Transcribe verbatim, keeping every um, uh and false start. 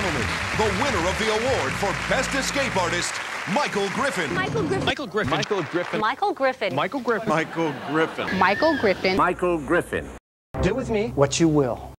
gentlemen, the winner of the award for Best Escape Artist, Michael Griffin. Michael Griffin. Michael Griffin. Michael Griffin. Michael Griffin. Michael Griffin. Michael Griffin. Michael Griffin. Michael Griffin. Do with me what you will.